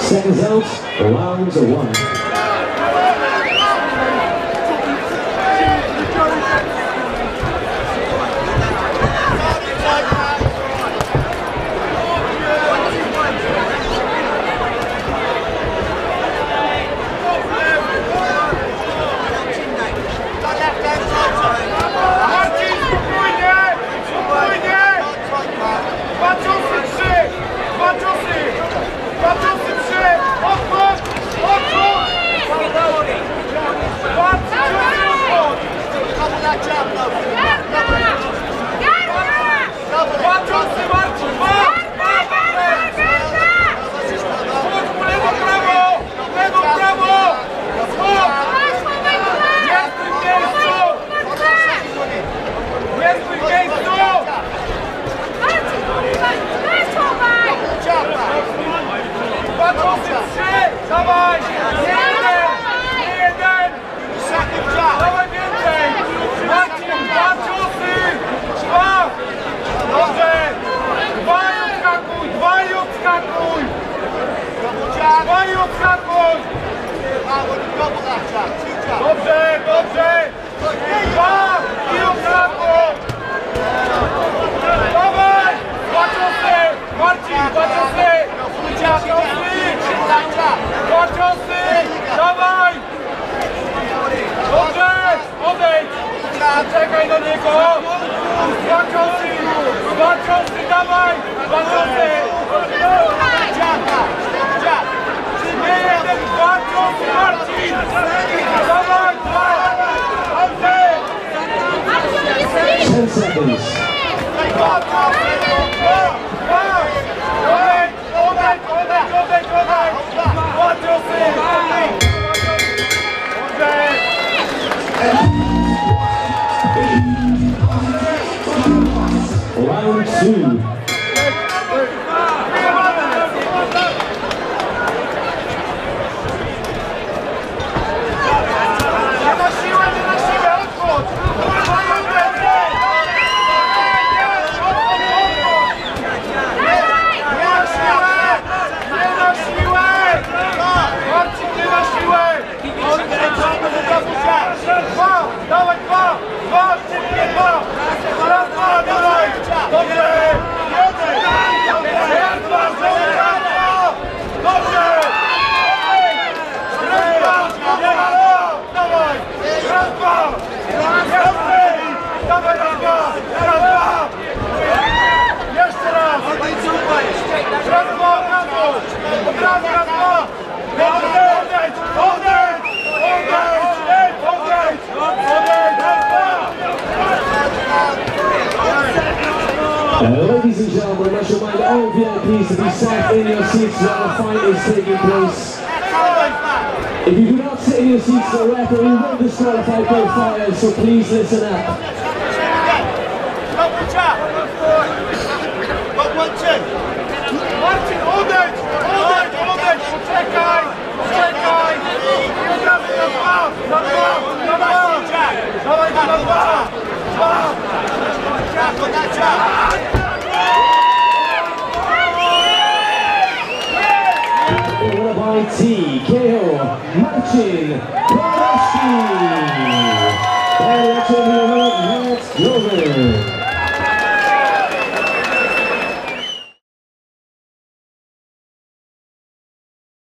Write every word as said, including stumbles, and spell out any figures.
Seconds out, round one. Dobrze, dobrze! Dwa! I odskakuj! Dawaj! Dwa ciosy! Marcin, dwa ciosy! Dwa ciosy! Dwa ciosy! Dawaj! Dobrze! Odejdź! Czekaj do niego! Dwa ciosy! Dwa ciosy! Dawaj! Dwa ciosy! Nie jeden! Dwa ciosy! Marcin! Dawaj! Dwa! Ten seconds. Dwa ciosy! Dwa! Odejdź! Odejdź! Odejdź! Odejdź! Odejdź! Dwa ciosy! Round two. Dawaj dwa! Dwa! Szybkie dwa! Raz, dwa! Dawaj! Dobrze! Raz, dwa! Raz, dwa! Dobrze! Raz, dwa! Dawaj! Raz, dwa! Dobrze! Dawaj raz, dwa! Raz, dwa! Jeszcze raz! Raz, dwa! Od razu! Od razu! Raz, dwa! Dobrze! Odejdź! Odejdź! Odejdź! Odejdź! Uh, ladies and gentlemen, I should remind all V I Ps to be sat in your seats while the fight is taking place. If you do not sit in your seats, the referee will disqualify both fighters, so please listen up. Marcin, odejdź! Odejdź! Odejdź! Czekaj! Czekaj! Od razu na dwa! Na dwa! Na dwa! Dawaj go na dwa! Dwa! Winner by T K O, Marcin Kurowski.